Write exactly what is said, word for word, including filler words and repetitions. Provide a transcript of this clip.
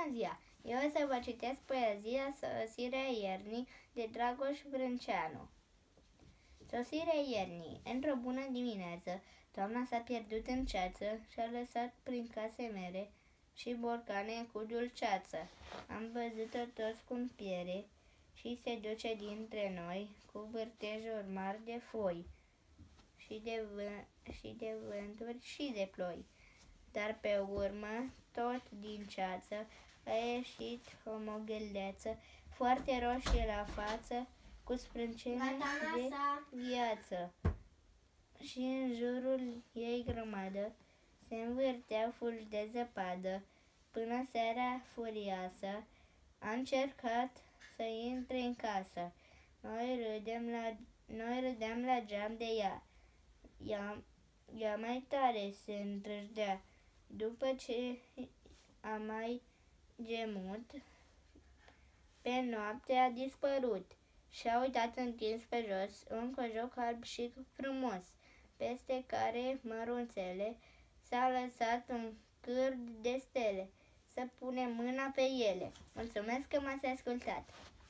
Bună ziua! Eu o să vă citesc poezia Sosirea iernii de Dragoș Brânceanu. Sosirea iernii. Într-o bună dimineață, toamna s-a pierdut în ceață și-a lăsat prin case mele și borcane cu dulceață. Am văzut-o toți cu piere și se duce dintre noi cu vârtejuri mari de foi și de, vânt, și de vânturi și de ploi. Dar pe urmă, tot din ceață, a ieșit o mogâldeață, foarte roșie la față, cu sprâncene de viață. Și în jurul ei grămadă se învârteau fulgi de zăpadă, până seara furioasă a încercat să intre în casă. Noi râdem la, noi râdeam la geam de ea. Ea, ea mai tare se îndrăjdea. După ce a mai gemut, pe noapte a dispărut și-a uitat întins pe jos un cojoc alb și frumos, peste care mărunțele s-a lăsat un cârd de stele. Să punem mâna pe ele. Mulțumesc că m-ați ascultat!